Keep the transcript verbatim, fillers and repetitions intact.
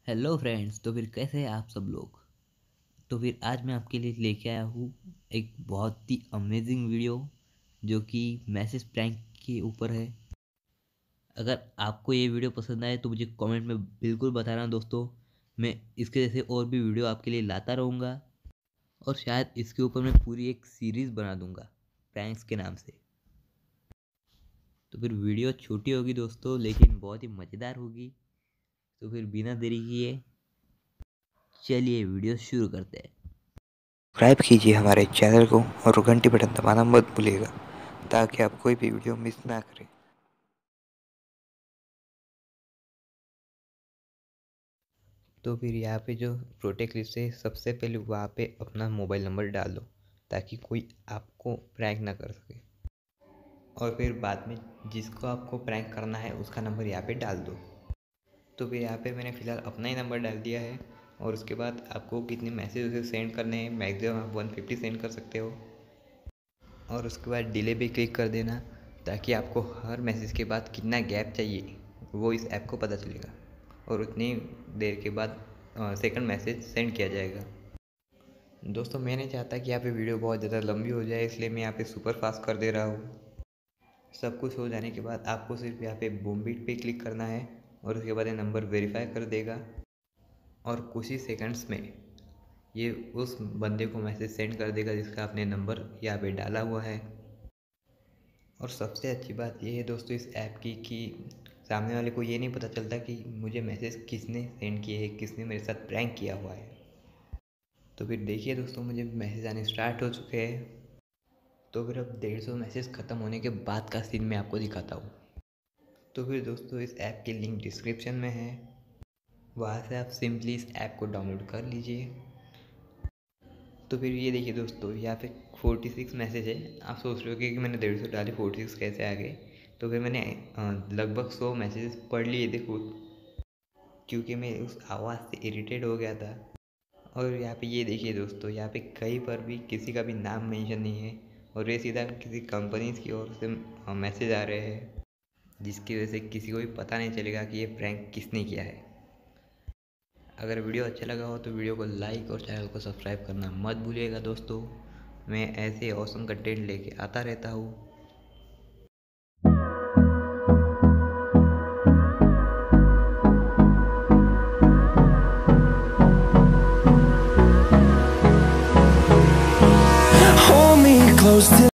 Hello friends. तो फिर कैसे हैं आप सब लोग। तो फिर आज मैं आपके लिए लेके आया हूँ एक बहुत ही अमेजिंग वीडियो जो कि मैसेज प्रैंक के ऊपर है। अगर आपको ये वीडियो पसंद आए तो मुझे कमेंट में बिल्कुल बताना दोस्तों। मैं इसके जैसे और भी वीडियो आपके लिए लाता रहूँगा और शायद इसके ऊपर मैं पूरी एक सीरीज़ बना दूँगा प्रैंक्स के नाम से। तो फिर वीडियो छोटी होगी दोस्तों, लेकिन बहुत ही मज़ेदार होगी। तो फिर बिना देरी किए चलिए वीडियो शुरू करते हैं। सब्सक्राइब कीजिए हमारे चैनल को और घंटी बटन दबाना मत भूलिएगा ताकि आप कोई भी वीडियो मिस ना करें। तो फिर यहाँ पे जो प्रोटेक्ट लिस्ट है, सबसे पहले वहाँ पे अपना मोबाइल नंबर डाल दो ताकि कोई आपको प्रैंक ना कर सके। और फिर बाद में जिसको आपको प्रैंक करना है उसका नंबर यहाँ पे डाल दो। तो फिर यहाँ पे मैंने फ़िलहाल अपना ही नंबर डाल दिया है। और उसके बाद आपको कितने मैसेज उसे सेंड करने हैं, मैक्सिमम आप वन फिफ्टी सेंड कर सकते हो। और उसके बाद डिले पे क्लिक कर देना ताकि आपको हर मैसेज के बाद कितना गैप चाहिए वो इस ऐप को पता चलेगा और उतनी देर के बाद सेकंड मैसेज सेंड किया जाएगा। दोस्तों, मैं नहीं चाहता कि यहाँ पे वीडियो बहुत ज़्यादा लंबी हो जाए, इसलिए मैं यहाँ पे सुपर फास्ट कर दे रहा हूँ। सब कुछ हो जाने के बाद आपको सिर्फ यहाँ पे बूम बीट पे क्लिक करना है और उसके बाद ये नंबर वेरीफाई कर देगा और कुछ ही सेकंड्स में ये उस बंदे को मैसेज सेंड कर देगा जिसका आपने नंबर यहाँ पे डाला हुआ है। और सबसे अच्छी बात यह है दोस्तों इस ऐप की कि सामने वाले को ये नहीं पता चलता कि मुझे मैसेज किसने सेंड किए है, किसने मेरे साथ प्रैंक किया हुआ है। तो फिर देखिए दोस्तों, मुझे मैसेज आने स्टार्ट हो चुके हैं। तो फिर अब डेढ़ सौ मैसेज ख़त्म होने के बाद का सीन मैं आपको दिखाता हूँ। तो फिर दोस्तों, इस ऐप की लिंक डिस्क्रिप्शन में है, वहाँ से आप सिंपली इस ऐप को डाउनलोड कर लीजिए। तो फिर ये देखिए दोस्तों, यहाँ पे फोर्टी सिक्स मैसेज है। आप सोच रहे हो कि मैंने डेढ़ सौ डाले, फोर्टी सिक्स कैसे आ गए। तो फिर मैंने लगभग सौ मैसेज पढ़ लिए थे खुद, क्योंकि मैं उस आवाज़ से इरिटेट हो गया था। और यहाँ पे ये देखिए दोस्तों, यहाँ पे कहीं पर भी किसी का भी नाम मेंशन नहीं है और ये सीधा किसी कंपनीज की ओर से मैसेज आ रहे हैं, जिसकी वजह से किसी को भी पता नहीं चलेगा कि ये प्रैंक किसने किया है। अगर वीडियो अच्छा लगा हो तो वीडियो को लाइक और चैनल को सब्सक्राइब करना मत भूलिएगा दोस्तों। मैं ऐसे ऑसम कंटेंट लेके आता रहता हूँ। Hold me close till